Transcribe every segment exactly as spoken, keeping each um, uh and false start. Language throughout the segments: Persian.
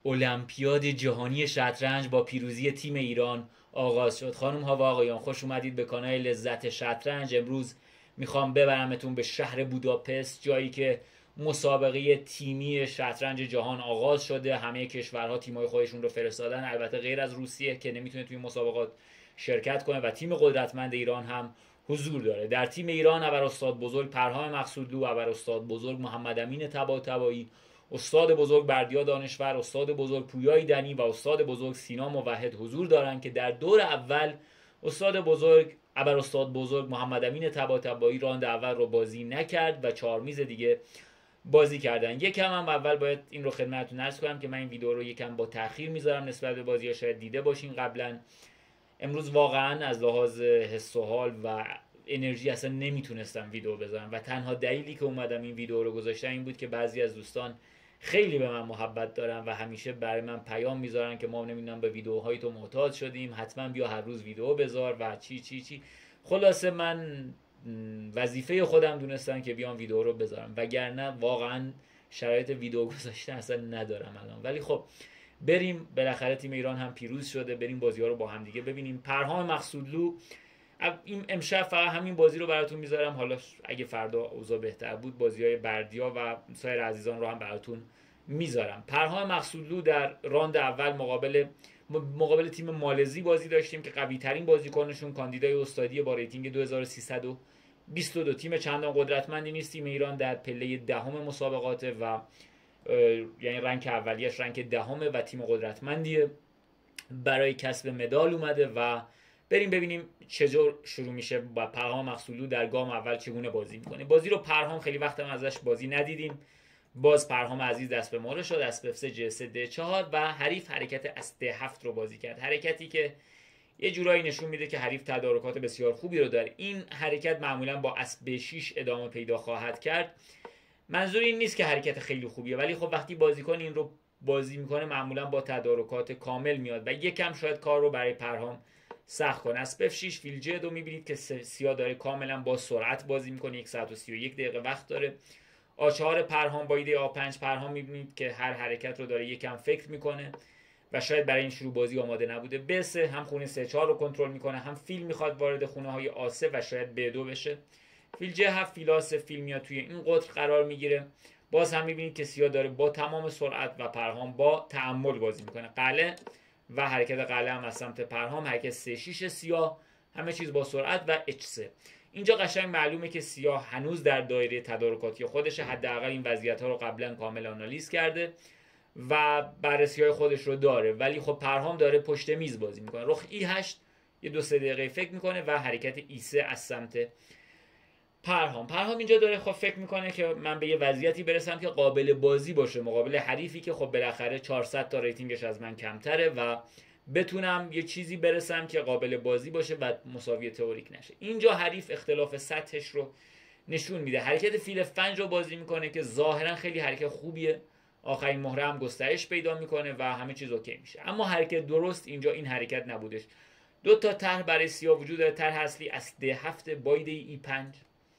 المپیاد جهانی شطرنج با پیروزی تیم ایران آغاز شد. خانم ها و آقایان، خوش اومدید به کانال لذت شطرنج. امروز میخوام ببرمتون به شهر بوداپست، جایی که مسابقه تیمی شطرنج جهان آغاز شده. همه کشورها تیمای خودشون رو فرستادن، البته غیر از روسیه که نمیتونه توی مسابقات شرکت کنه، و تیم قدرتمند ایران هم حضور داره. در تیم ایران ابراستاد بزرگ پرهام مقصودلو، ابراستاد بزرگ محمد امین طباطبایی، استاد بزرگ بردیا دانشور، استاد بزرگ پویا ایدنی و استاد بزرگ سینا موحد حضور دارن که در دور اول استاد بزرگ ابراستاد بزرگ محمد امین طباطبایی راند اول رو بازی نکرد و چهار میز دیگه بازی کردن. یکم هم اول باید این رو خدمتتون عرض کنم که من این ویدیو رو یکم با تأخیر میذارم نسبت به بازی‌ها، شاید دیده باشین قبلا. امروز واقعا از لحاظ حس و حال و انرژی اصلا نمیتونستم ویدیو بذارم و تنها دلیلی که اومدم این ویدیو رو گذاشتم این بود که بعضی از دوستان خیلی به من محبت دارن و همیشه برای من پیام میذارن که ما نمیدونم به ویدیوهای تو معتاد شدیم، حتما بیا هر روز ویدیو بذار و چی چی چی. خلاصه من وظیفه خودم دونستم که بیام ویدیو رو بذارم، وگرنه واقعا شرایط ویدیو گذاشتن اصلا ندارم الان. ولی خب بریم، بالاخره تیم ایران هم پیروز شده، بریم بازی ها رو با هم دیگه ببینیم. پرهام مقصودلو، این امشب فقط همین بازی رو براتون میذارم، حالا اگه فردا اوضاع بهتر بود بازی‌های بردیا و سایر عزیزان رو هم براتون میذارم. پرهام مقصودلو در راند اول مقابل مقابل تیم مالزی بازی داشتیم که قوی ترین بازیکنشون کاندیدای استادی با ریتینگ دو هزار و سیصد و بیست و دو. تیم چندان قدرتمندی نیست تیم ایران، در پله دهم مسابقات و یعنی رنک اولیش رنک دهمه و تیم قدرتمندیه، برای کسب مدال اومده و بریم ببینیم چجور شروع میشه با پرهام مقصودلو در گام اول چگونه بازی میکنه. بازی رو پرهام خیلی وقت هم ازش بازی ندیدیم. باز پرهام عزیز دست به مهره شد، اسب اف سه جی سه د چهار و حریف حرکت اس د هفت رو بازی کرد، حرکتی که یه جورایی نشون میده که حریف تدارکات بسیار خوبی رو داره. این حرکت معمولا با اسب به شش ادامه پیدا خواهد کرد. منظور این نیست که حرکت خیلی خوبیه، ولی خب وقتی بازیکن این رو بازی میکنه معمولا با تدارکات کامل میاد و یکم شاید کار رو برای پرهام سخت کنه. اسب اف شش فیل جی دو میبینید که سیاه داره کاملا با سرعت بازی میکنه، یک ساعت و سی و یک دقیقه وقت داره. آ چهار پرهام با ایده آ پنج پرهام میبینید که هر حرکت رو داره یکم فکر میکنه و شاید برای این شروع بازی آماده نبوده. ب سه هم خونه سه چهار رو کنترل میکنه، هم فیل میخواد وارد خونه های آ سه و شاید ب دو بشه. فیل جی هفت فیل آ سه، فیل میاد توی این قطر قرار میگیره. باز هم میبینید که سیاه داره با تمام سرعت و پرهام با تأمل بازی میکنه. قلعه و حرکت قلعه هم از سمت پرهام، حرکت سه شش سیاه، همه چیز با سرعت و اچ سه. اینجا قشنگ معلومه که سیاه هنوز در دایره تدارکاتی خودشه، حداقل این وضعیت ها رو قبلا کامل آنالیز کرده و بررسی های خودش رو داره، ولی خب پرهام داره پشت میز بازی میکنه. رخ ای هشت یه دو سه دقیقه فکر میکنه و حرکت ای سه از سمت پرهام. پرهام اینجا داره خب فکر میکنه که من به یه وضعیتی برسم که قابل بازی باشه مقابل حریفی که خب بالاخره چهارصد تا ریتینگش از من کمتره و بتونم یه چیزی برسم که قابل بازی باشه و مساوی تئوریک نشه. اینجا حریف اختلاف سطحش رو نشون میده. حرکت فیل فنج رو بازی میکنه که ظاهرا خیلی حرکت خوبیه، آخرین مهره هم گسترش پیدا میکنه و همه چیز اوکی میشه. اما حرکت درست اینجا این حرکت نبودش. دو تا طرح برای سیاه وجود داره. طرح اصلی اس د هفت با ایده ای پنج،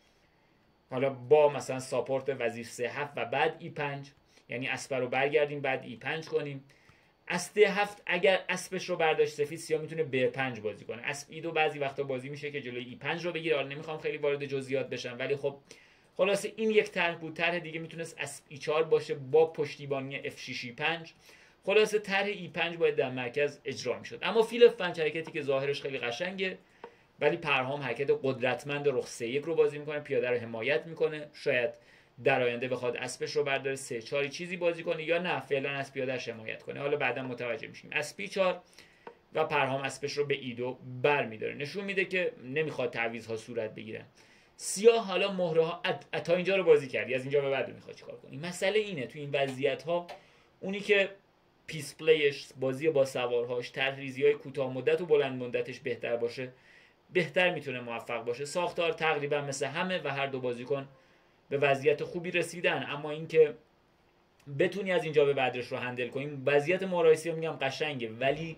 حالا با مثلا ساپورت وزیر سه هفت و بعد ای پنج، یعنی اسب رو برگردیم بعد ای پنج کنیم. اسب هفت اگر اسبش رو برداشت سفید، سیاه میتونه ب پنج بازی کنه. اسب ای دو بعضی وقتا بازی میشه که جلوی ای پنج رو بگیره. حالا نمیخوام خیلی وارد جزئیات بشم، ولی خب خلاصه این یک طرح بود. طرح دیگه میتونست اسب ای چهار باشه با پشتیبانی اف شش ای پنج. خلاصه طرح ای پنج باید در مرکز اجرا میشد. اما فیل فنج حرکتی که ظاهرش خیلی قشنگه، ولی پرهام حرکت قدرتمند رخ سه یک رو بازی میکنه، پیاده رو حمایت میکنه. شاید در آینده بخواد اسبش رو برداره سه چهار چیزی بازی کنه، یا نه فعلا از پیادهش حمایت کنه. حالا بعدا متوجه میشیم. اسب پی چهار و پرهام اسبش رو به ای دو برمیداره، نشون میده که نمیخواد تعویض‌ها صورت بگیرن. سیاه حالا مهره ها تا اینجا رو بازی کردی، از اینجا به بعد میخواد چیکار کنی. مسئله اینه تو این وضعیت ها اونی که پیس پلیش، بازی با سوارهاش، طرح‌ریزی‌های کوتاه مدت و بلند مدتش بهتر باشه، بهتر میتونه موفق باشه. ساختار تقریبا مثل همه و هر دو بازیکن به وضعیت خوبی رسیدن، اما اینکه بتونی از اینجا به بعدش رو هندل کنی. وضعیت مارایسی رو میگم قشنگه ولی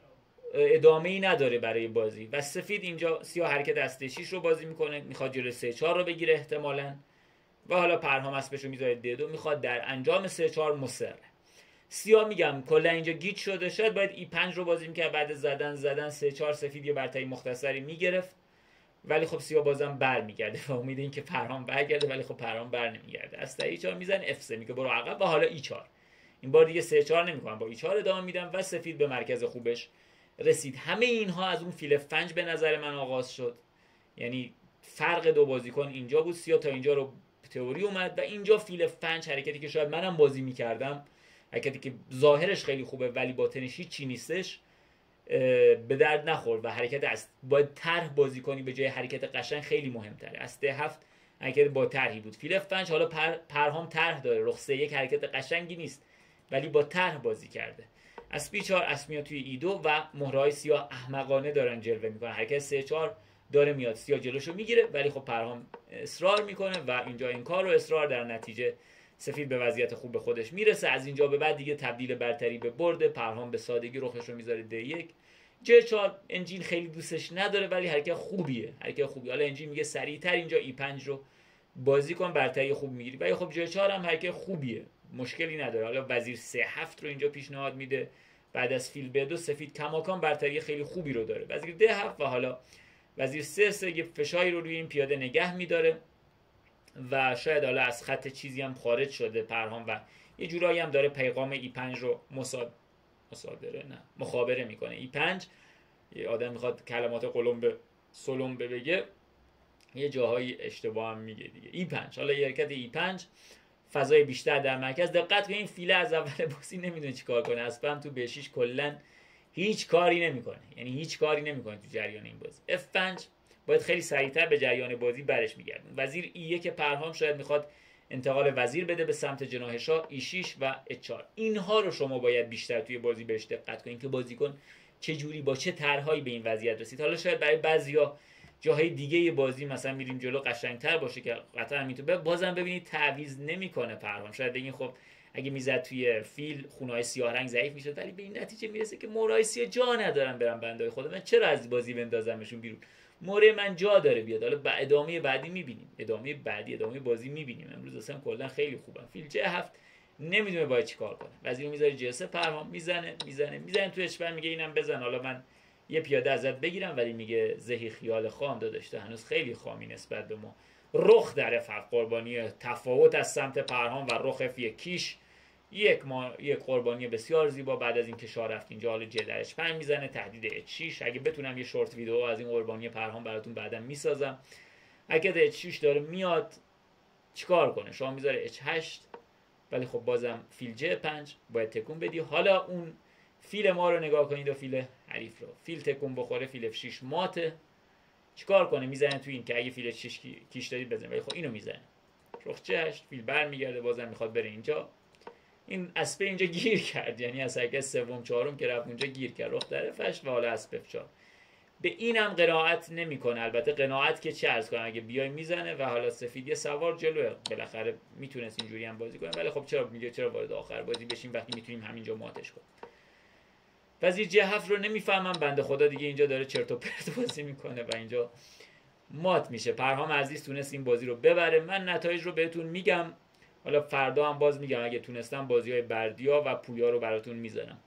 ادامه ای نداره برای بازی. و سفید اینجا سیاه حرکت دسته شش رو بازی میکنه، میخواد جلوی سه چهار رو بگیره احتمالاً، و حالا پرهام اسبش رو میذاره د دو، میخواد در انجام سه چهار مصره. سیاه میگم کلا اینجا گیج شده، شاید باید ای پنج رو بازی میکرد، بعد زدن زدن سه چهار سفید یه برتری مختصری میگرفت، ولی خب سیاه بازم بر میگرده و امید این که پرهام برگرده، ولی خب پرهام بر نمیگرده. از ای چهار میزنه اف سه میگه برو عقب و حالا ای چهار. این بار دیگه سه چهار نمیکنم، با ای چهار ادامه میدم و سفید به مرکز خوبش رسید. همه اینها از اون فیل فنج به نظر من آغاز شد، یعنی فرق دو بازیکن اینجا بود. سیاه تا اینجا رو تئوری اومد و اینجا فیل فنج، حرکتی که شاید منم بازی میکردم، حرکتی که ظاهرش خیلی خوبه ولی باطنش هیچی نیستش، به درد نخورد و حرکت است باید طرح بازی کنی به جای حرکت قشنگ خیلی مهمتره. از ده هفت حرکت با طرحی بود. فیل فنج حالا پر پرهام طرح داره، رخ سه یک حرکت قشنگی نیست ولی با طرح بازی کرده. اسپی چهار اسمیا توی ای دو و مهرهای سیاه احمقانه دارن جلوه میکنن. حرکت سه چهار داره میاد، سیاه جلوشو میگیره ولی خب پرهام اصرار میکنه و اینجا این کار رو اصرار، در نتیجه سفید به وضعیت خوب به خودش میرسه. از اینجا به بعد دیگه تبدیل برتری به برده. پرهام به سادگی رخش رو میذاره دی یک. جی چهار انجین خیلی دوستش نداره ولی حرکت خوبیه، حرکت خوبی. حالا انجین میگه سریعتر اینجا ای پنج رو بازی کن، برتری خوب میگیری، ولی خب جی چهار هم حرکت خوبیه، مشکلی نداره. حالا وزیر سه هفت رو اینجا پیشنهاد میده بعد از فیل به دو. سفید کماکان برتری خیلی خوبی رو داره. وزیر ده هفت و حالا وزیر سه سه یه فشاری رو روی این پیاده نگه میداره و شاید حالا از خط چیزی هم خارج شده پرهام و یه جورایی هم داره پیغام ای پنج رو مصاد مصادره نه مخابره میکنه. ای پنج یه آدم میخواد کلمات قلم به سلم بگه، یه جاهایی اشتباه هم میگه دیگه. ای پنج حالا یه حرکت ای پنج، فضای بیشتر در مرکز. دقت کنید این فیله از اول بازی نمیدونه چیکار کنه، اسپم تو به شش کلا هیچ کاری نمیکنه، یعنی هیچ کاری نمیکنه تو جریان این بازی. اف پنج باید خیلی سریعتر به جریان بازی برش میگردون. وزیر ای یک پرهام شاید میخواد انتقال وزیر بده به سمت جناح شاه. ای شش و اچ چهار اینها رو شما باید بیشتر توی بازی بهش دقت کنید که بازیکن چه جوری با چه طرحهایی به این وضعیت رسید. حالا شاید برای بعضیا جاهای دیگه بازی مثلا میریم جلو قشنگتر باشه که قطعا همینطور، بازم ببینید تعویض نمیکنه پرهام. شاید بگین خب اگه میزد توی فیل خونهای سیاه رنگ ضعیف میشد، ولی به این نتیجه میرسه که مورای سیاه جا ندارن برن بندای خودم، من چرا از بازی بندازمشون بیرون، موره من جا داره بیاد. حالا با ادامه بعدی میبینیم، ادامه بعدی ادامه بازی میبینیم. امروز اصلا کلا خیلی خوبن. فیل جه هفت نمیدونه باید چیکار کنه، وزیر میذاره جه سه، پرهام میزنه میزنه میزنه تو اچ میگه اینم بزن، حالا من یه پیاده ازت بگیرم، ولی میگه زهی خیال خام داداش، هنوز خیلی خامی نسبت به ما. رخ در فرق قربانی تفاوت از سمت پرهام و رخ اف کیش، یک ما یک قربانی بسیار زیبا. بعد از اینکه شاه رفت اینجا حالا جه در اچ پنج میزنه، تهدید اچ شش. اگه بتونم یه شورت ویدیو از این قربانی پرهام براتون بعدا میسازم. اگه اچ شش داره میاد چیکار کنه؟ شاه میذاره اچ هشت، ولی خب بازم فیل جه پنج باید تکون بدی. حالا اون فیل ما رو نگاه کنید و فیل حریف رو. فیل تکون بخوره، فیل اف شش ماته. چیکار کنه؟ میزنه تو این که اگه فیل شش کیش دارید بزنید، ولی خب اینو میزنه. رخ جه هشت، فیل برمیگرده، بازم میخواد بره اینجا. این اسب اینجا گیر کرد، یعنی از حرکت سوم چهارم که رفت اونجا گیر کرد، رخ در فش و حالا اسب اف چهار. به اینم قناعت نمیکنه. البته قناعت که چه عرض کنم، اگه بیای میزنه و حالا سفید یه سوار جلوه، بالاخره میتونست اینجوری هم بازی کنه، ولی خب چرا میگه چرا وارد آخر بازی بشیم وقتی میتونیم همینجا ماتش کنیم. وزیر جه هفت رو نمیفهمم، بنده خدا دیگه اینجا داره چرت و پرت بازی میکنه و اینجا مات میشه. پرهام عزیز تونست این بازی رو ببره. من نتایج رو بهتون میگم، حالا فردا هم باز میگم اگه تونستم بازی‌های بردیا و پویا رو براتون میذارم.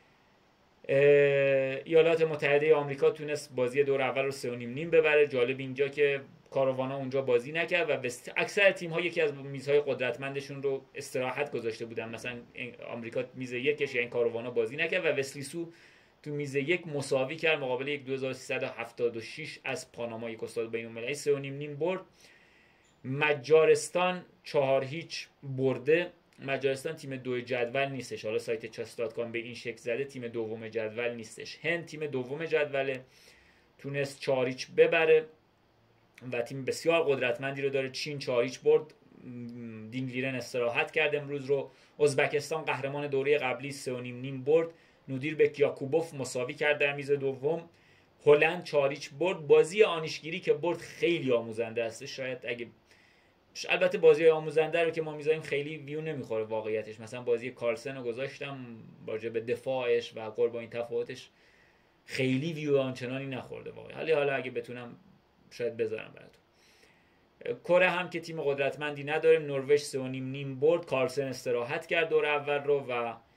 ایالات متحده آمریکا تونست بازی دور اول رو سه و نیم نیم ببره. جالب اینجا که کاروانا اونجا بازی نکرد و اکثر تیم ها یکی از میزهای قدرتمندشون رو استراحت گذاشته بودن. مثلا آمریکا میز یکش یعنی کاروانا بازی نکرد و وسلیسو تو میز یک مساوی کرد مقابل یک دو هزار و سیصد و هفتاد و شش از پاناما، یک استاد بین‌المللی. سه و نیم نیم برد. مجارستان چهار هیچ برده. مجارستان تیم دو جدول نیستش، حالا سایت چاس دات کام به این شکل زده تیم دوم جدول نیستش. هند تیم دوم جدوله، تونست چهار هیچ ببره و تیم بسیار قدرتمندی رو داره. چین چهار هیچ برد، دینگلیرن استراحت کرد امروز رو. ازبکستان قهرمان دوره قبلی سه و نیم نیم برد. نودیربک یاکوبوف مساوی کرد در میز دوم. هلند چهار هیچ برد. بازی آنیشگیری که برد خیلی آموزنده است. شاید اگه البته بازی آموزنده رو که ما میذاریم خیلی ویو نمیخوره واقعیتش. مثلا بازی کارلسن رو گذاشتم راجع به دفاعش و قربانی تفاوتش، خیلی ویو آنچنانی نخورده واقعا. حالا حالا اگه بتونم شاید بذارم براتون. کره هم که تیم قدرتمندی نداره. نروژ سه و نیم نیم برد. کارلسن استراحت کرد دور اول رو و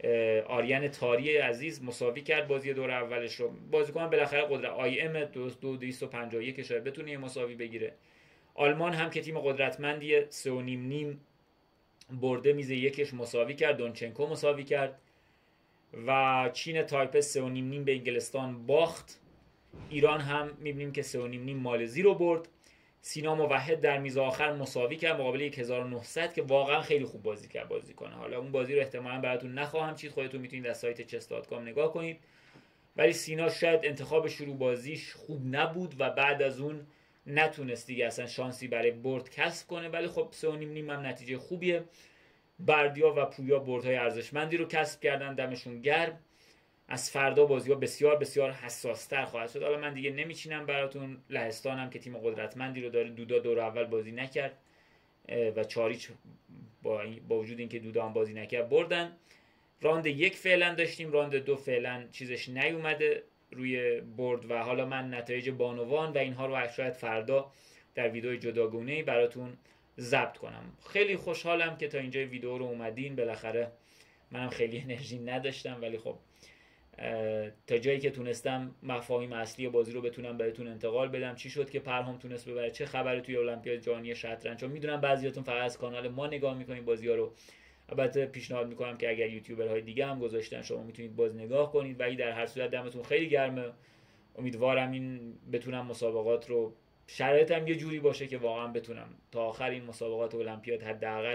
آریان تاری عزیز مساوی کرد بازی دور اولش رو. بازیکن بالاخره قدرت آی ام دو دویست و پنجاه و یک که شاید بتونه مساوی بگیره. آلمان هم که تیم قدرتمندیه سه و نیم نیم برده میز یکش مساوی کرد، دونچنکو مساوی کرد. و چین تایپه سه و نیم نیم به انگلستان باخت. ایران هم میبینیم که سه و نیم نیم مالزی رو برد. سینا موحد در میز آخر مساوی کرد مقابل هزار و نهصد که واقعا خیلی خوب بازی کرد بازیکن. حالا اون بازی رو احتمالاً براتون نخواهم چید، خودتون میتونید از سایت چس دات کام نگاه کنید. ولی سینا شاید انتخاب شروع بازیش خوب نبود و بعد از اون نتونست دیگه اصلا شانسی برای برد کسب کنه، ولی خب سه و نیم نیم هم نتیجه خوبیه. بردیا و پویا بردهای ارزشمندی رو کسب کردن، دمشون گرم. از فردا بازی‌ها بسیار بسیار حساس‌تر خواهد شد. حالا من دیگه نمیچینم براتون. لهستان هم که تیم قدرتمندی رو داره، دودا دور اول بازی نکرد و چاریچ با, با وجود اینکه دودا هم بازی نکرد بردن. راند یک فعلا داشتیم، راند دو فعلا چیزش نیومده روی برد و حالا من نتایج بانوان و اینها رو شاید فردا در ویدیو جداگونه‌ای براتون ضبط کنم. خیلی خوشحالم که تا اینجا ویدیو رو اومدین. بالاخره منم خیلی انرژی نداشتم ولی خب تا جایی که تونستم مفاهیم اصلی بازی رو بتونم بهتون انتقال بدم. چی شد که پرهام تونست ببره، چه خبره توی المپیاد جهانی شطرنج. چون میدونم بعضیاتون فقط از کانال ما نگاه میکنین بازی‌ها رو. البته پیشنهاد میکنم که اگر یوتیوبرهای دیگه هم گذاشتن شما میتونید باز نگاه کنید. ولی در هر صورت دمتون خیلی گرمه. امیدوارم این بتونم مسابقات رو شرایطم یه جوری باشه که واقعا بتونم تا آخر این مسابقات المپیاد حداقل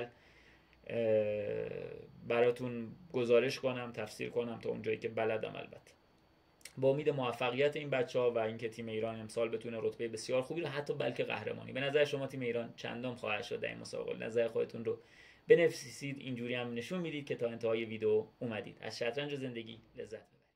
براتون گزارش کنم، تفسیر کنم تا اونجایی که بلدم. البته با امید موفقیت این بچه‌ها و اینکه تیم ایران امسال بتونه رتبه بسیار خوبی رو حتی بلکه قهرمانی. به نظر شما تیم ایران چندم خواهد شد در این مسابقه؟ نظر خودتون رو بنویسید. اینجوری هم نشون میدید که تا انتهای ویدیو اومدید. از شطرنج و زندگی لذت ببرید.